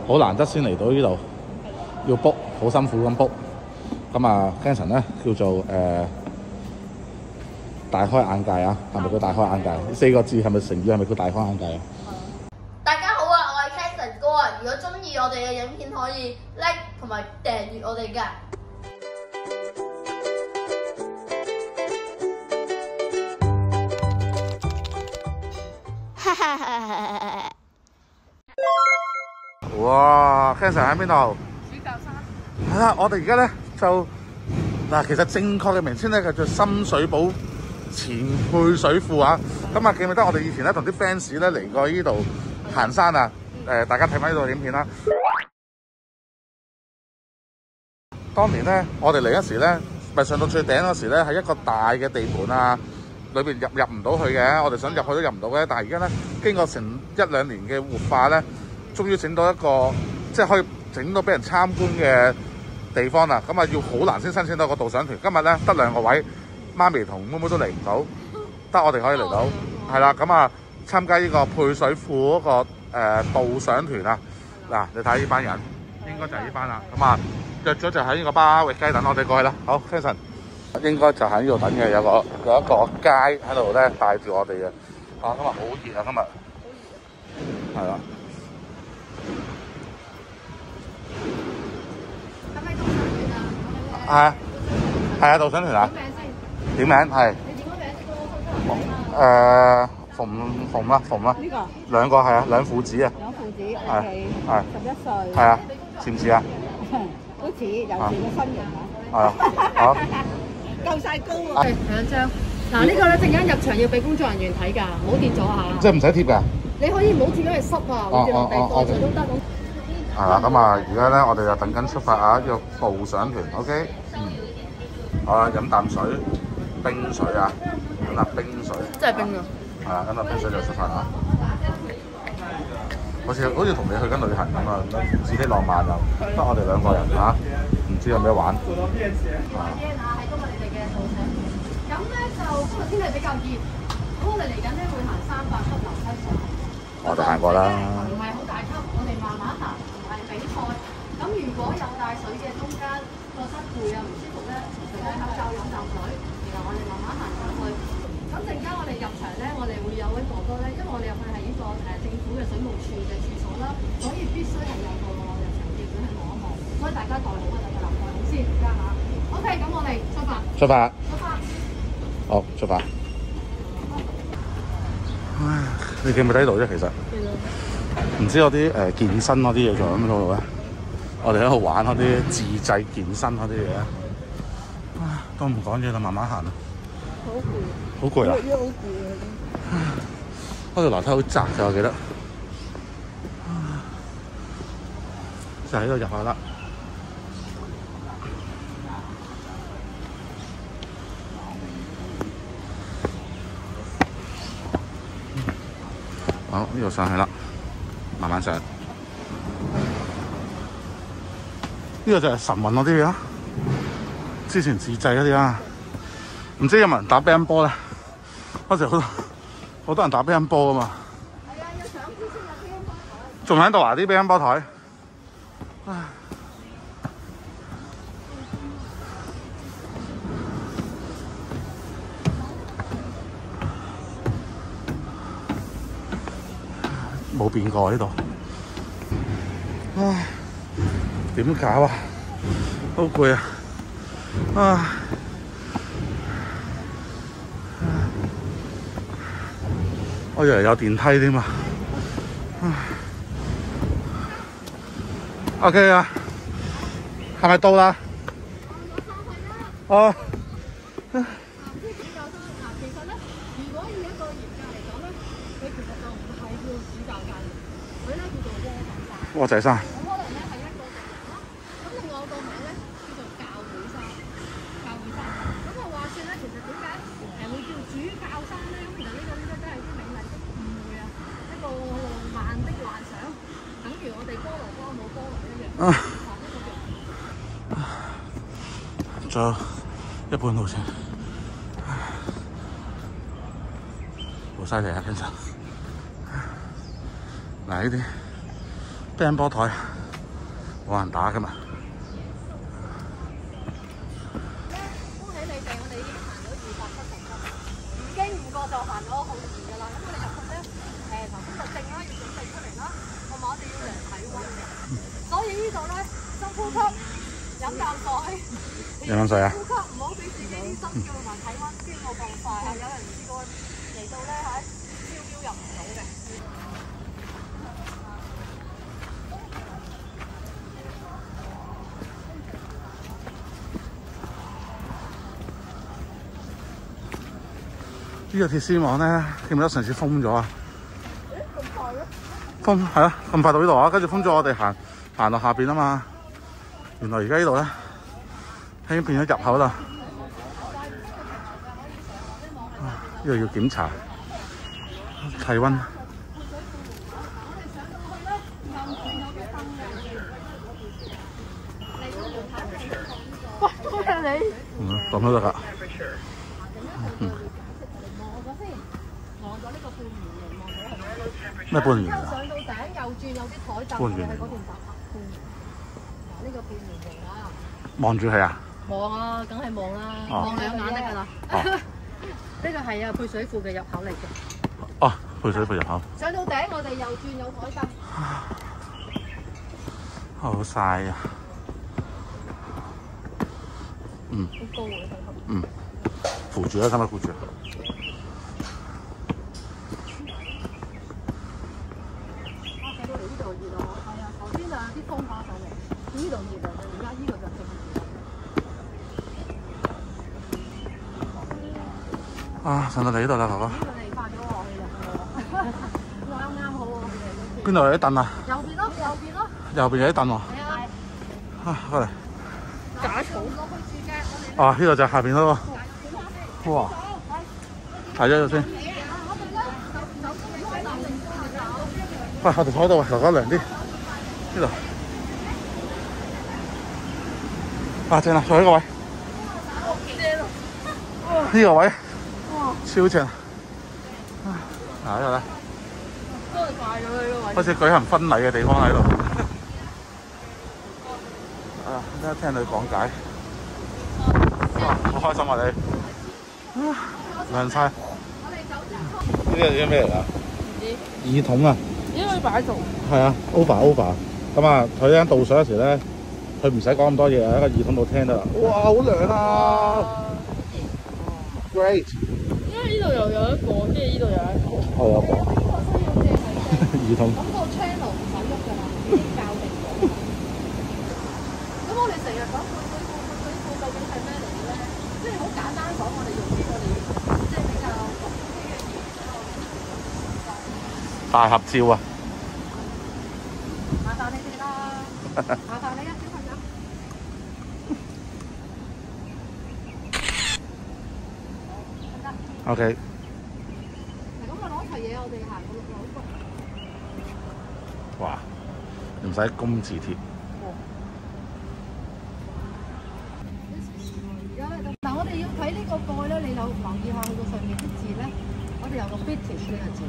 好難得先嚟到呢度，要 book， 好辛苦咁 book。咁啊 Kenson 咧叫做大開眼界啊，係咪叫大開眼界？呢4個字係咪成語？係咪叫大開眼界啊？ 大家好啊，我係 Kenson 哥啊！如果中意我哋嘅影片，可以 like 同埋訂閱我哋㗎。 哇 Kenson 喺邊度？ 主教山。 係啦，我哋而家咧就嗱，其實正確嘅名稱咧叫做深水埗前配水庫啊。咁啊，記唔記得我哋以前咧同啲 fans 咧嚟過呢度行山啊？大家睇翻呢度影片啦。當年咧，我哋嚟嗰時咧，咪上到最頂嗰時咧，係一個大嘅地盤啊，裏邊入唔到去嘅。我哋想入去都入唔到嘅。但係而家咧，經過成1-2年嘅活化咧，終於整到一個即係可以整到俾人參觀嘅地方啦。咁啊，要好難先申請到個導賞團。今日咧得2個位，媽咪同妹妹都嚟唔到，得我哋可以嚟到。係啦，咁啊，參加呢個配水庫嗰個導賞團啊。嗱，你睇呢班人，應該就係呢班啦。咁啊，約咗就喺呢個巴域街等我哋過去啦。好 ，Kenson， 應該就喺呢度等嘅。有一個街喺度咧帶住我哋嘅。啊，今日好熱啊！今日係啦。係啊，係啊，導賞團啊。點名係。你點個名先？馮啦。呢個2個係啊，2父子啊。 2父子， 係係 11歲。 係啊，似唔似啊？ 都似，有似個身形啊。 係啊，好。 夠晒高啊！ 係2張。嗱，呢個咧陣間入場要俾工作人員睇㗎，唔好跌咗下。 即係唔使貼㗎。 你可以唔好貼，因為濕啊，好似落地過水都得。 係啦，咁啊，而家咧我哋就等緊出發啊，呢個導賞團 ，OK。好啦，飲啖水，冰水啊，飲啖冰水。 真係冰啊！ 係啦，飲啖冰水就出發啦。好似同你去緊旅行咁啊，自己浪漫又得我哋2個人嚇，唔知有咩玩。 喺今日你哋嘅導賞團，咁咧就今日天氣比較熱，咁我哋嚟緊咧會行300級樓梯上。 我哋行過啦。 唔係好大級，我哋慢慢行，唔係比賽。咁如果有帶水嘅中間覺得攰啊唔舒服咧，除低口罩飲啖水，然後我哋慢慢行上去。咁陣間我哋入場咧，我哋會有位哥哥咧，因為我哋入去係呢個政府嘅水務處嘅處所啦，所以必須係有個入場記者去望一望，所以大家代好啊，大家留意好先，而家嚇。OK，咁我哋出發。 出發。好，出發。唉，你記唔記得呢度啫？其實唔知有啲健身嗰啲嘢做喺邊度咧？我哋喺度玩嗰啲自製健身嗰啲嘢。都唔講嘢啦，慢慢行啦。好攰。好攰啊！好攰啊！嗰條樓梯好窄㗎，我記得。就喺度入去啦。好，呢度上去啦，慢慢上。呢個就係晨運嗰啲啊，之前自製嗰啲啊。唔知有冇人打乒乓波咧？嗰時好多人打乒乓波㗎嘛。 係啊，要上先先有乒乓波台。 仲喺度啊？啲乒乓波台。唉。冇變過呢度，唉，點搞啊？好攰啊！唉，我以為有電梯添啊！OK 啊，係咪到啦？哦。窩仔山。 可能咧係一個地方啦。咁另外個名咧叫做教會山。咁啊話説咧，其實點解會叫主教山咧？咁其實呢個應該真係啲美麗的誤會啊，一個浪漫的幻想，等於我哋菠蘿包冇菠蘿一樣。 仲有1半路程，好犀利啊！Kenson，嗱呢啲乒乓波台。 冇人打㗎嘛。 恭喜你哋，我哋已經行咗270級，唔經唔覺就行咗好遠㗎啦。咁我哋入去咧，頭先個證啦要準備出嚟啦，同埋我哋要量體温嘅。所以呢度咧，深呼吸，飲啖水。 飲啖水啊！ 呼吸唔好俾自己啲心跳同埋體温飆到咁快啊！有人試過嚟到咧係飆入唔到嘅。 呢個鐵絲網咧，記唔記得上次封咗啊？ 咁快嘅？ 封係啊，咁快到呢度啊，跟住封咗我哋行落下邊啊嘛。原來而家呢度咧已經變咗入口啦。呢度要檢查體温。 喂，多謝你。 咁都得㗎。咩半圓啊？ 上到頂右轉有啲台凳嘅喺嗰邊搭客觀。嗱，呢個半圓形啊。 望住佢啊？ 望啊，梗係望啦，望兩眼得㗎啦。呢個係啊配水庫嘅入口嚟嘅。 哦，配水庫入口。 上到頂我哋右轉有台凳。 好曬啊！嗯。 好高喎！ 嗯。扶住啦，使唔使扶住？ 呢度熱啊！而家呢度就正熱。 啊，上到嚟呢度啦，哥哥。 呢個你發咗我去啦，啱好喎。 邊度有啲凳啊？ 右邊咯，右邊咯。 右邊有啲凳喎。 係啊。 啊，過嚟。 假草落去住嘅， 啊，呢度就下邊咯喎。哇！睇咗咗先。喂，我哋坐喺度，哥哥涼啲。呢度。啊，正啦，坐喺個位。呢個位。超正。嗱，呢度咧。 都係快咗佢咯， 好似舉行婚禮嘅地方喺度。啊，聽聽你講解。哇，好開心啊你！涼晒。呢個係咩嚟㗎？耳筒啊。 應該擺喺度。 係啊 ，over。咁啊，佢啱倒水嗰時咧，佢唔使講咁多嘢喺個耳筒度聽得啦。哇，好涼啊 ！Great。 因為呢度又有一個，跟住呢度有一個。 係啊。耳筒。 咁個 channel 唔使喐㗎啦，已經校定咗。咁我哋成日講配水庫究竟係咩嚟嘅咧？即係好簡單講，我哋用啲我哋即係比較普通啲嘅嘢。 大合照啊！ 麻煩你哋啦，麻煩你啊，小朋友。 OK。 咁我攞齊嘢，我哋行個路好哇！唔使工字鐵。 而家咧，嗱，我哋要睇呢個蓋咧，你留意下佢個上面啲字咧，我哋有個 British 呢個字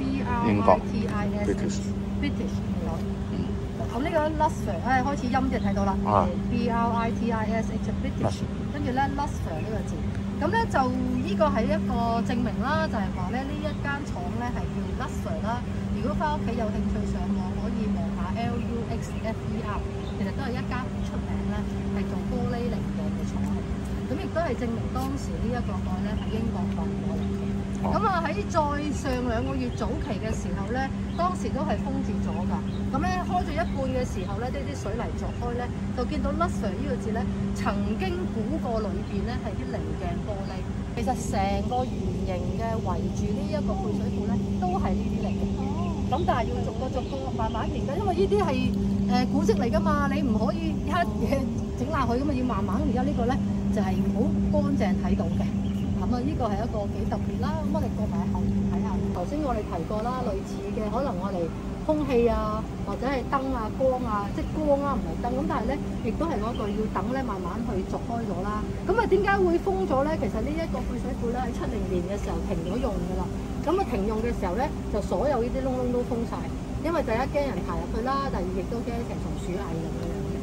，B-R-I-T-I-S。British 嚟攞。咁呢個 Lustre， 開始音就睇到啦 ，B-R-I-T-I-S-H British， 跟住咧 Lustre 呢個字，咁咧就呢個係一個證明啦，就係話咧呢一間廠咧係叫 Lustre 啦。如果翻屋企有興趣上網，可以望下 Luxfer， 其實都係一間好出名咧，係做玻璃零件嘅廠嚟。咁亦都係證明當時呢一個蓋咧係英國運過嚟嘅。咁啊喺再上2個月早期嘅時候咧，當時都係封住咗㗎。咁咧開咗一半嘅時候咧，啲水泥鑿開咧，就見到 Lustre 呢個字咧，曾經估過裏邊咧係啲棱鏡玻璃。其實成個圓形嘅圍住呢一個配水庫咧，都係呢啲嚟嘅。咁但係要逐個慢慢研究，因為呢啲係古蹟嚟㗎嘛，你唔可以一嘢整爛佢㗎嘛，要慢慢。而家呢個咧就係好乾淨睇到嘅。咁啊，呢個係一個幾特別啦。咁我哋過埋後面睇下。頭先我哋提過啦，類似嘅可能我哋空氣啊，或者係燈啊、光啊，即係光啊，唔係燈。咁但係咧，亦都係嗰個要等咧，慢慢去鑿開咗啦。咁啊，點解會封咗咧？其實呢一個配水庫咧喺70年嘅時候停咗用㗎啦。咁啊，停用嘅時候咧，就所有呢啲窿窿都封晒，因為第一驚人爬入去啦，第二亦都驚成蟲鼠蟻咁樣。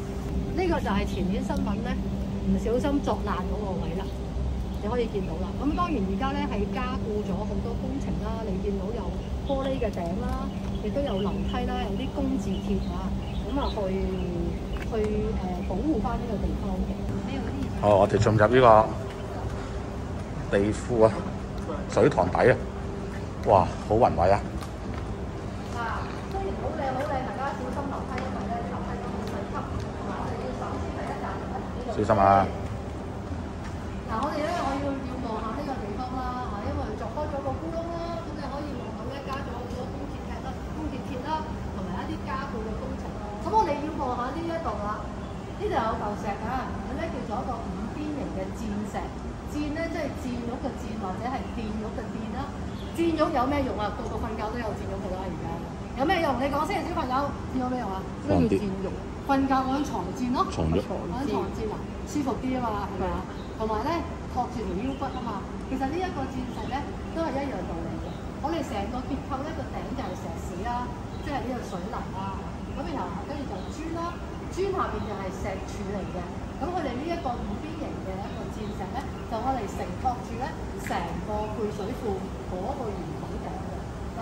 呢個就係前年新聞咧唔小心作爛嗰個位啦，你可以見到啦。咁當然而家咧係加固咗好多工程啦，你見到有玻璃嘅頂啦，亦都有樓梯啦，有啲工字鐵啊，咁啊去保護翻呢個地方嘅。 哦，我哋進入呢個地庫啊，水塘底啊，哇，好宏偉啊！ 嗱，雖然好靚好靚，大家小心樓梯，因為咧樓梯都好細級，同埋我哋要首先第一站小心啊！ 嗱，我哋咧我要望下呢個地方啦，因為鑿開咗個窟窿啦，咁你可以望到咧加咗好多工字鐵啦，同埋一啲加固嘅工程。咁我哋要望下呢一度啦，呢度有嚿石啊，佢咧叫做一個五邊形嘅箭石。箭咧即係箭玉嘅箭，或者係電玉嘅電啦。箭玉有咩用啊？個個瞓覺都有箭玉㗎啦，而家有咩用？你講先，小朋友，箭有咩用啊？ 咩叫箭肉？ 瞓覺嗰張床墊咯， 床褥嗰張床墊啊，舒服啲啊嘛，係咪啊？同埋咧托住條腰骨啊嘛。其實呢一個箭石咧都係一樣道理嘅。我哋成個結構咧個頂就係石屎啦，即係呢個水泥啦。咁然後跟住就磚啦，磚下邊就係石柱嚟嘅。咁佢哋呢一個五邊形嘅一個箭石咧，就我哋承托住咧成個配水庫嗰個圓筒頂嘅。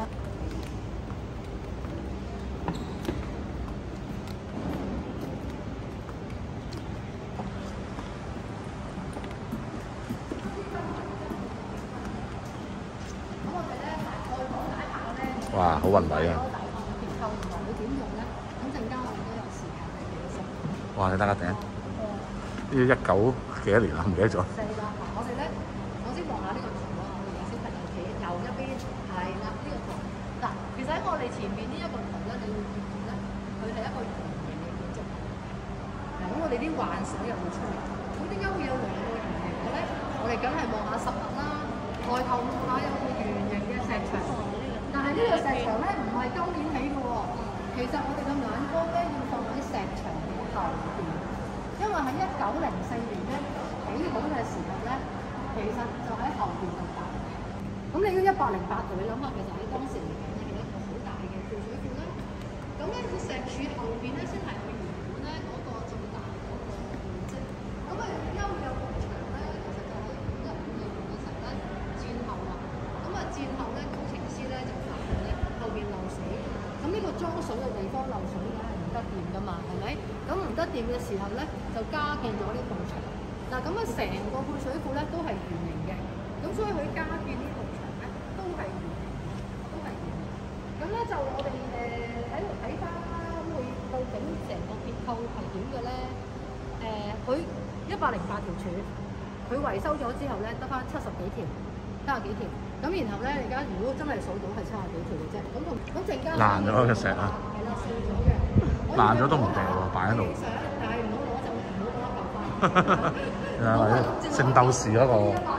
哇，好宏偉啊！ 結構同埋佢點用咧？咁陣間我哋都有時間嚟解釋。 哇，你睇下頂，呢19幾多年啦，唔記得咗。 四啦，嗱，我哋咧，我先望下呢個圖啊，我哋有先睇有幾右一邊係啦，呢個圖。嗱，其實喺我哋前面呢一個圖咧，你會見到咧，佢係一個圓形嘅建築。嗱，咁我哋啲幻想又會出嚟。咁點解會有兩個圓形嘅咧？我哋梗係望下實物啦，外頭望下有個圓形嘅石牆。但係呢個石牆咧唔係今年起嘅喎，其實我哋嘅眼光咧要放喺石牆嘅後邊，因為喺1904年咧起好嘅時候咧，其實就喺後邊度打。咁你都108度，你諗下，其實喺當時嚟講咧係一個好大嘅配水庫啦。咁咧個石柱後邊咧先係佢原本咧嗰個最大嗰個面積。咁啊，因為有埲牆咧，其實就喺15年嘅時候咧戰後啦。咁啊戰後咧工程師咧就發現咧後邊漏水，咁呢個裝水嘅地方漏水梗係唔得掂噶嘛，係咪？咁唔得掂嘅時候咧就加建咗呢埲牆。嗱，咁啊成個配水庫咧都係圓形嘅，咁所以佢加建呢埲牆咧都係圓形，都係圓形。咁咧就我哋喺度睇翻啦，咁佢究竟成個結構係點嘅咧？佢108條柱，佢維修咗之後咧得翻70幾條。70幾條，咁然後咧，而家如果真係數到係70幾條嘅啫，咁陣間爛咗嘅石啊！ 係啦，碎咗嘅， 爛咗都唔掉喎，擺喺度。 但係唔好攞就唔好攞一嚿翻。 或者聖鬥士嗰個。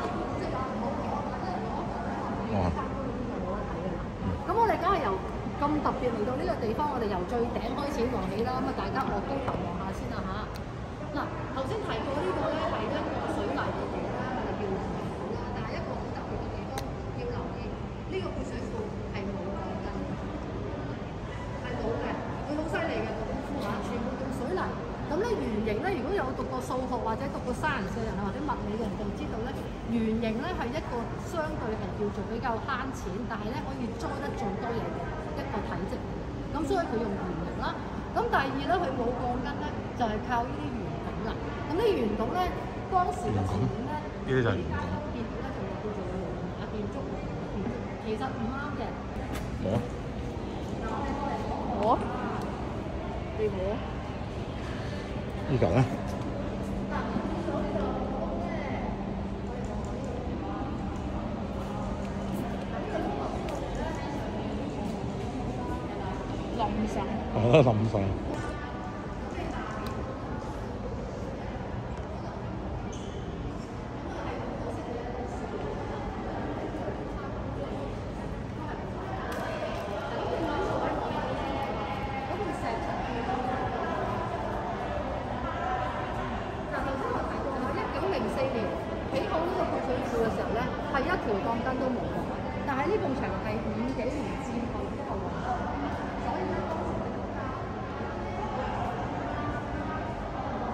哇！ 咁我哋梗係由咁特別嚟到呢個地方，我哋由最頂開始望起啦。咁啊，大家我高頭望下先啦嚇。嗱，頭先提過呢個咧係一個水泥嘅地啦，我哋叫龍頭啦。但係一個好特別嘅地方要留意，呢個配水庫係冇鋼筋，係冇嘅。佢好犀利嘅個功夫嚇，全部用水泥。咁咧圓形咧，如果有讀過數學或者讀過 science 嘅人啊，或者物理嘅人就知道咧，圓形咧係一個相對係叫做比較慳錢，但係咧可以裝得最多嘢嘅一個體積。咁所以佢用圓形啦。咁第二咧，佢冇鋼筋咧，就係靠呢啲圓筒啦。咁啲圓筒咧，當時嘅前面咧， 呢啲就係圓筒。 見到咧就叫做羅馬建築，其實唔啱嘅。 冇啊！ 我你摸呢嚿咧？ 淋上係咯，冧晒。 起好呢個配水庫嘅時候咧，係一條鋼筋都冇嘅。但係呢埲牆係50幾年戰後之後運作，所以咧當時咧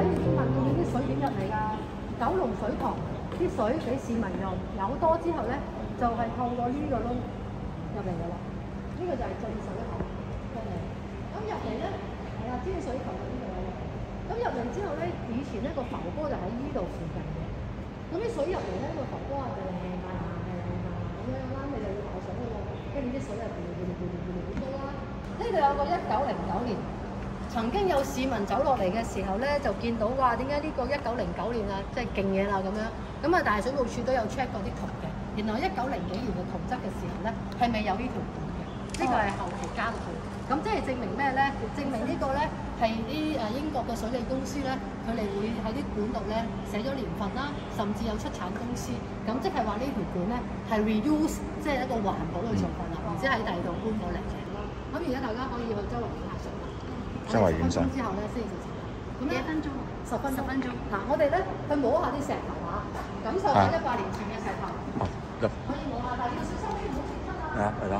你先問究竟啲水點入嚟㗎？九龍水塘啲水俾市民用，有多之後咧，就係透過呢個窿入嚟㗎啦。呢個就係進水塘入嚟。咁入嚟咧，係啦，天水塘就呢度啦。咁入嚟之後咧，以前咧個浮波就喺呢度附近嘅。咁啲水入嚟咧，個浮波啊，咁樣啦，你就要跑水㗎喎。跟住啲水入嚟，咁多啦。呢度有個1909年。曾經有市民走落嚟嘅時候咧，就見到話點解呢個1909年啊，即係勁嘢啦咁樣。咁啊，但係水務署都有 check 過啲圖嘅。原來1900幾年嘅圖則嘅時候咧，係未有呢條管嘅。呢個係後期加落去。咁即係證明咩咧？證明呢個咧係啲英國嘅水利公司咧，佢哋會喺啲管度咧寫咗年份啦，甚至有出產公司。咁即係話呢條管咧係 reuse， 即係一個環保嘅做法啦，而且喺第二度搬過嚟嘅。咁而家大家可以去周圍影下相。 周圍影相之後咧先至食。咁幾分鐘？10分鐘。嗱，我哋咧去摸下啲石頭啊，感受下100年前嘅石頭。可以摸下，但係要小心啲，唔好跌親啊。 係咯。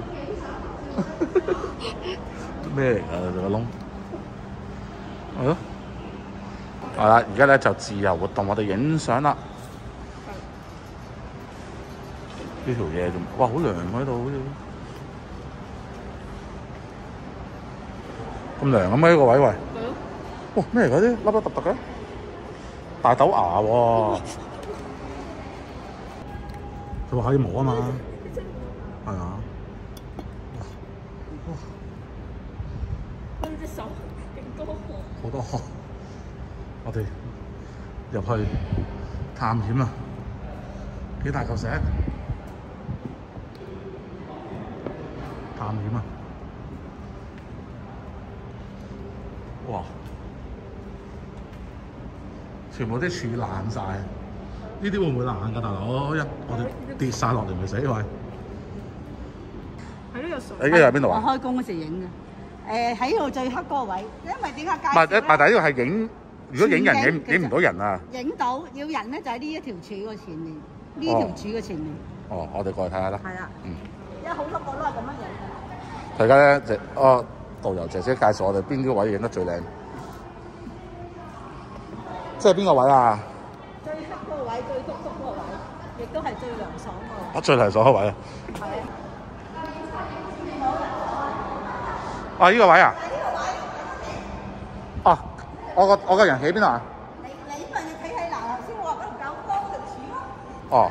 咩嚟㗎？個窿？係咯。係啦，而家咧就自由活動，我哋影相啦。呢條嘢仲哇好涼喺度，好似咁涼咁呢個位喂。哇咩嚟㗎啲凹凹凸凸嘅？大豆芽喎。佢話可以摸啊嘛。係啊。 佢隻手勁多汗。 好多汗。我哋入去探險啊！幾大嚿石？探險啊！哇！全部啲柱爛晒，呢啲會唔會爛㗎，大佬？我哋跌晒落嚟咪死喂！ 喺呢個水。 你喺邊度啊？ 我開工嗰時影嘅，喺度最黑嗰個位，因為點解介紹咧？ 但係呢個係影，如果影人影唔到人啊？ 影到要人咧，就喺呢一條柱嘅前面，呢條柱嘅前面。 哦，我哋過去睇下啦。 係啊， 嗯。 因為好多個都係咁樣影嘅。 而家咧導遊姐姐介紹我哋邊啲位影得最靚，即係邊個位啊？ 最黑嗰個位，最篤篤嗰個位，亦都係最涼爽嗰個。 最涼爽嗰位啊！ 係啊。 啊！呢個位啊？啊！我個人企邊度啊？ 你咪要企喺嗱，頭先我話嗰條狗幫條柱咯。 哦。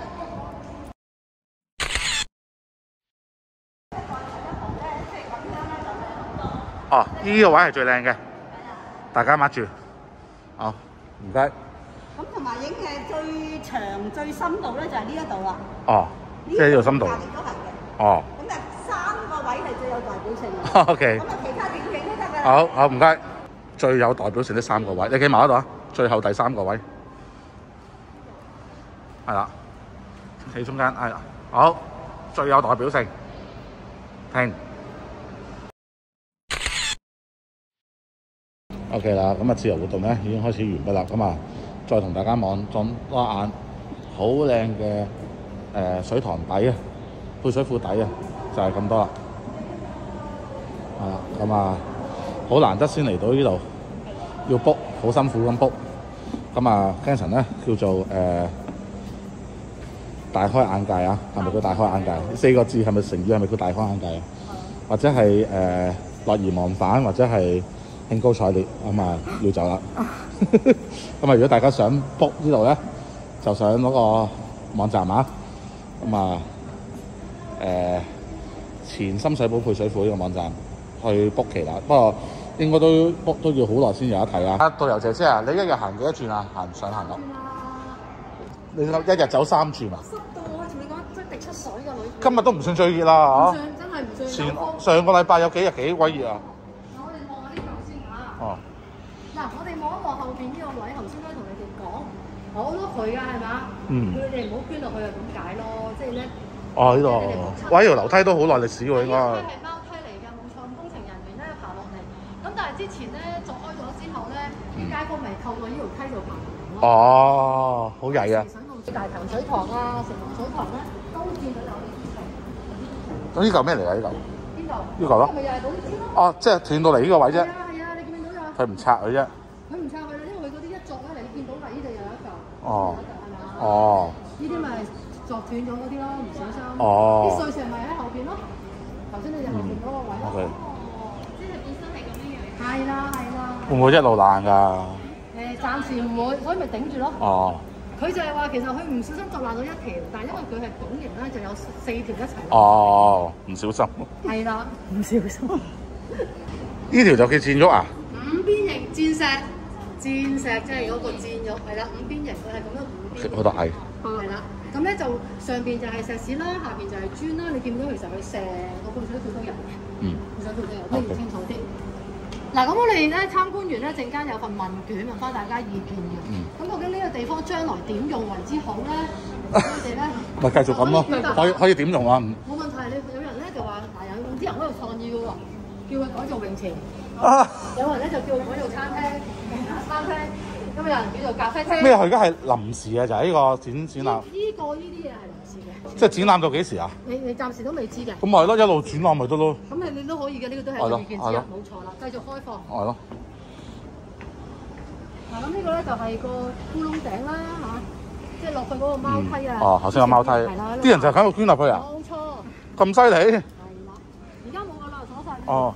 哦，呢個位係最靚嘅，大家抹住。好，唔該。 咁同埋影嘅最長最深度咧，就係呢一度啦。 哦，即係呢度深度。 隔離都係嘅。 哦。 咁啊，3個位係最有代表性嘅。 OK。 咁啊，其他點影都得㗎。 好，唔該。最有代表性的3個位，你企埋嗰度啊！最後第3個位，係啦，企中間係啦。好，最有代表性。停。OK 啦，咁啊自由活動咧已經開始完畢啦。咁啊，再同大家望多眼，好靚嘅水塘底啊，配水庫底啊，就係咁多啦。咁啊，好難得先嚟到呢度，要 book， 好辛苦咁 book。咁啊 Kenson 咧叫做大開眼界啊，係咪叫大開眼界？4個字係咪成語？係咪叫大開眼界啊？或者係樂而忘返，或者係興高采烈，咁啊要走啦。咁啊，如果大家想 book 呢度咧，就上嗰個網站啊。咁啊前深水埗配水庫呢個網站去 book 期啦。不過應該都 book 都要好耐先有得睇啊。導遊姐姐啊，你一日行幾多轉啊？行上行落？你一日走3轉啊？ 濕到我同你講，真係滴出水㗎女。 今日都唔算最熱啦， 真係唔算。 上個禮拜有幾日幾鬼熱啊？ 我哋望下呢度先嚇。 哦。 嗱，我哋望一望後邊呢個位，頭先咧同你哋講，好多渠㗎係嘛？ 嗯。 你哋唔好捐落去就咁解咯，即係咧。 哦，呢度。哇！呢條樓梯都好耐歷史喎，應該。 呢係貓梯嚟㗎，冇錯。工程人員咧爬落嚟，咁但係之前咧鑿開咗之後咧，啲街坊咪透過呢條梯度爬落嚟咯。 哦，好曳啊！ 大潭水塘啊，城門水塘咧，都見到有呢啲渠。 咁呢嚿咩嚟㗎？呢嚿？ 邊度？ 呢嚿咯。 係咪又係嗰啲磚咯？ 哦，即係斷到嚟呢個位啫。 係啊，你見唔見到㗎？ 佢唔拆佢啫。 佢唔拆佢啦，因為佢嗰啲一鑿咧，你見到㗎？呢度有一嚿， 哦有一嚿係嘛？ 哦呢啲咪鑿斷咗嗰啲咯，唔小心。 哦啲碎石咪喺後邊咯，頭先你哋後邊嗰個位咯。 ，OK， 即係本身係咁樣樣。 係啦係啦。 會唔會一路爛㗎？ 暫時唔會，所以咪頂住咯。 哦佢就係話其實佢唔小心鑿爛咗一條，但係因為佢係拱形咧，就有4條一齊。 哦，唔小心。 係啦，唔小心。 呢條就叫箭喐啊？ 五邊形箭石，箭石即係嗰個箭肉，係啦，五邊形佢係咁樣五邊。 好多蟻。 係啦，咁咧就上邊就係石屎啦，下邊就係磚啦。你見到其實佢成個灌水庫都有嘅。 嗯。 灌水庫都有，都要清楚啲。嗱，咁我哋咧參觀完咧，陣間有份問卷問翻大家意見嘅。咁究竟呢個地方將來點用為之好咧？我哋咧咪繼續咁咯，可以點用啊？ 冇問題，你有人咧就話嗱，有啲人好有創意嘅喎，叫佢改做泳池。 啊！ 有人咧就叫佢改做餐廳，咁有人叫做咖啡廳。 咩？佢而家係臨時嘅，就係呢個展覽。 呢啲嘢係臨時嘅。 即係展覽到幾時啊？ 你暫時都未知嘅。 咁咪係咯，一路展覽咪得咯。 咁你都可以嘅，呢個都係一個意見之一，冇錯啦。繼續開放。 係咯。 嗱，咁呢個咧就係個烏龍頂啦嚇，即係落去嗰個貓梯啊。 哦，頭先有貓梯。 係啦。 啲人就喺度捐入去啊？ 冇錯。 咁犀利？ 係啦。而家冇㗎啦，鎖晒。 哦。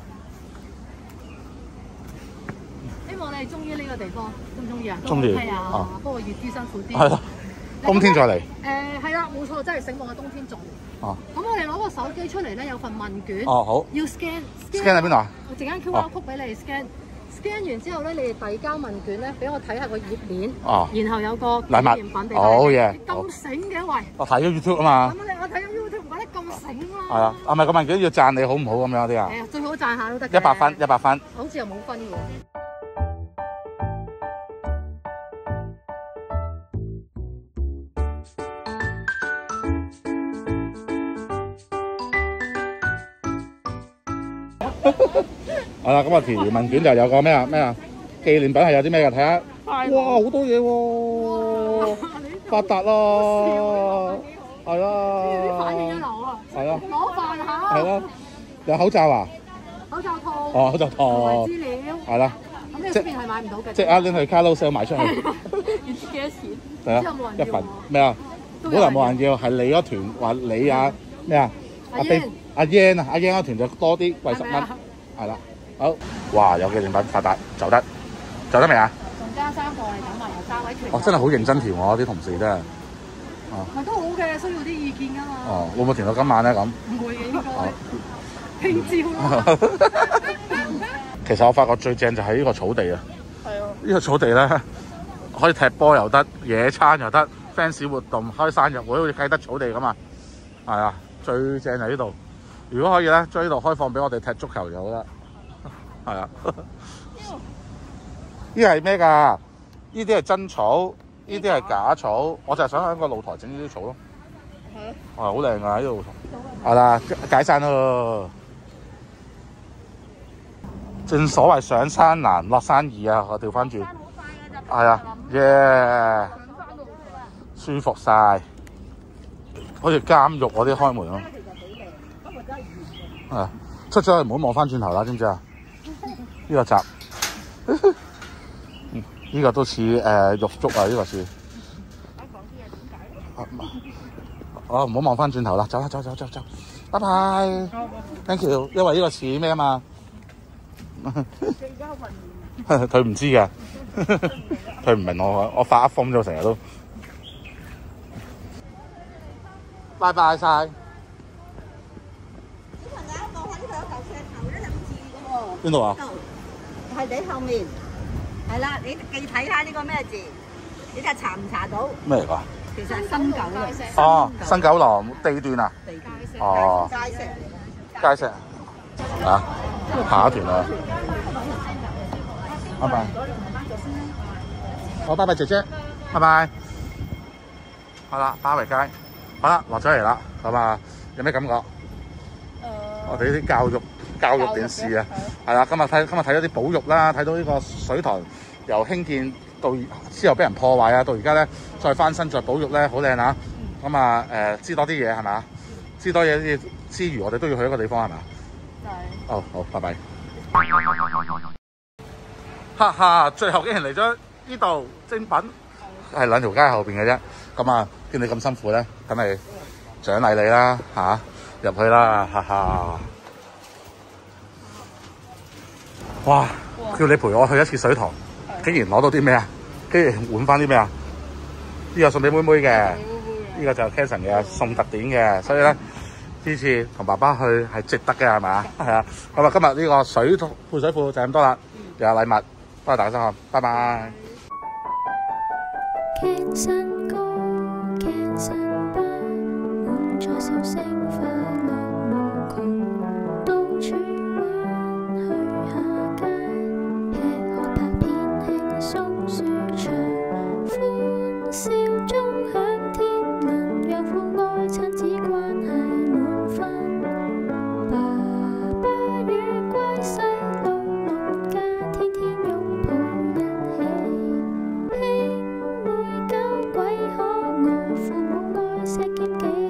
希望你哋中意呢個地方，中唔中意啊？ 中意。 係啊。不過熱啲辛苦啲。 係咯。冬天再嚟。 係啦，冇錯，真係醒目嘅冬天做。 哦。 咁我哋攞個手機出嚟咧，有份問卷。 哦，好。 要 scan 喺邊度啊？ 我陣間 QR code 俾你 scan 完之後咧，你哋遞交問卷咧，俾我睇下個頁面。哦。然後有個紀念品俾你。 好嘢。 咁醒嘅喂！ 我睇咗 YouTube 啊嘛。 咁我睇咗 YouTube 唔怪得咁醒啦。 係啊，係咪個問卷要讚你好唔好咁樣啲啊？ 係啊，最好讚下都得。 100分，100分。 好似又冇分喎。 係啦，咁啊填完問卷就有個咩啊紀念品係有啲咩嘅睇下。哇，好多嘢喎！發達啦，係啦。 啲反應一流啊！ 係啊。 攞飯盒。 係咯。有口罩啊？ 口罩套。 哦，口罩套。 資料。 係啦。 咁呢個出邊係買唔到嘅。 即係拎去卡路士賣出去。 要知幾多錢？ 係啊。1份咩啊？本來冇人要，係你嗰團話你啊咩啊？阿 Yan 啊，阿 Yan 嗰團就多啲，貴10蚊。係啦。好，哇！有紀念品發達，走得未啊？ 仲加3個，你等埋有3位團。 哦，真係好認真填喎，啲同事真係。 哦。咪都好嘅，需要啲意見㗎嘛。 哦，會唔會填到今晚咧咁？ 唔會嘅應該。聽朝啦。 其實我發覺最正就係呢個草地啊。 係啊。 呢個草地咧，可以踢波又得，野餐又得 ，fans 活動開生日會，好似啟德草地咁啊。係啊，最正係呢度。如果可以咧，將呢度開放俾我哋踢足球就好啦。係啊，呢係咩㗎？呢啲係真草，呢啲係假草。我就係想喺個露台整呢啲草咯。係啊。係好靚㗎呢度。係啦，解散咯。正所謂上山難，落山易啊！我調翻轉。係啊，耶！舒服晒，好似監獄嗰啲開門咯。係啊，出咗去唔好望翻轉頭啦，知唔知啊？呢個閘，呢個都似獄卒啊！呢個似。哦，唔好望翻轉頭啦，走啦，走，拜拜。Thank you， 因為呢個似咩啊嘛？佢唔知㗎，佢唔明我發瘋咗成日都。拜拜晒。 小朋友望下呢度有嚿石頭咧，有字嘅喎。 邊度啊？ 係你後面。係啦，你睇下呢個咩字？你睇下查唔查到？ 咩嚟㗎？ 其實係新九龍。 哦，新九龍地段啊。哦。街石。啊，下一團啦。拜拜。好，拜拜姐姐，拜拜。好啦，巴圍街，好啦，落咗嚟啦，咁啊，有咩感覺？我哋呢啲教育電視啊，係啦，今日睇咗啲保育啦，睇到呢個水塘由興建到之後俾人破壞啊，到而家咧再翻新再保育咧，好靚啊！咁啊知多啲嘢係咪？知多嘢之餘，我哋都要去一個地方係咪？係。哦，好，拜拜。哈哈，最後竟然嚟咗呢度精品係兩條街後邊嘅啫。咁啊，見你咁辛苦咧，梗係獎勵你啦嚇，入去啦，哈哈！哇！叫你陪我去一次水塘，竟然攞到啲咩啊？竟然換翻啲咩啊？呢個送俾妹妹嘅，呢個就係 Kenson 嘅送特典嘅，所以咧呢次同爸爸去係值得嘅，係咪啊？係啊！咁啊，今日呢個配水庫就咁多啦，又有禮物，多謝大家收看，拜拜。 Kenson 歌，Kenson 吧，滿載笑聲，快樂無窮，到處玩去下街，吃喝拍片輕鬆舒暢，歡笑中享天倫，讓父愛親子關係滿分。爸爸與乖細路鄰家，天天擁抱一起。兄妹搞鬼可愛，父母愛錫肩幾